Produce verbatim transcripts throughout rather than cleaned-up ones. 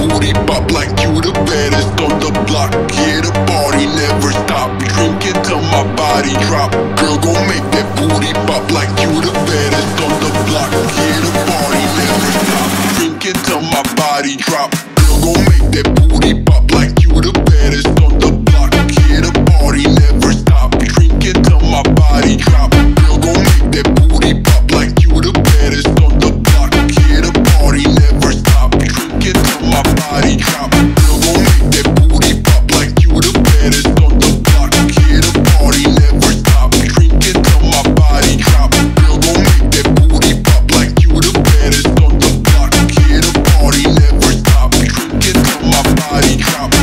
booty pop like you the baddest on the block. Yeah, the party never stop. Drink it till my body drop. Girl, gon' make that booty pop like you the baddest on the block. Yeah, the party never stop. Drink it till my body drop. Girl, gon' make that booty pop like you the baddest on the block. Yeah, the party never stop. Drink it till my body drop. Girl, gon' make that booty pop like you the baddest on the block. Yeah, the party never stop. Drink it till my body drop. Girl, gon' make that booty pop like you the baddest on the block. Yeah, the party never stop. Drink it till my body drop. Girl, gon' make that booty pop like you the baddest on the block. Yeah, the party never stop. Drink it till my body drop.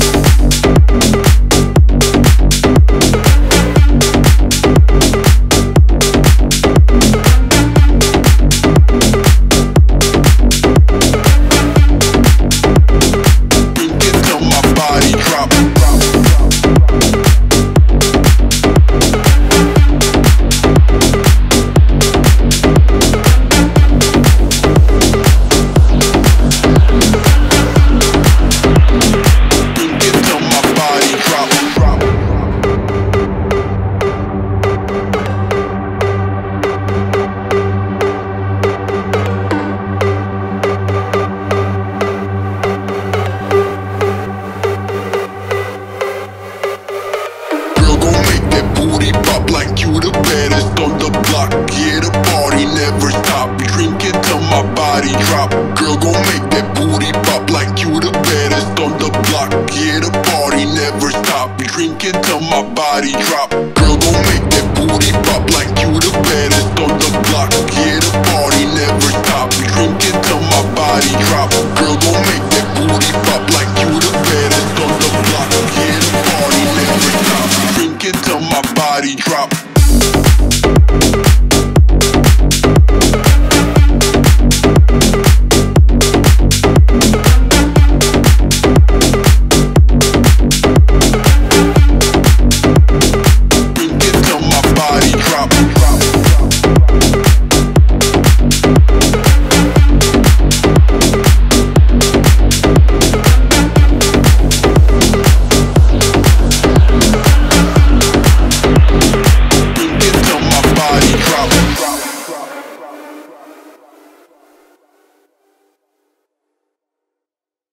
Girl, gon' make that booty pop like you the baddest on the block. Yeah, the party never stop. Drink it till my body drop.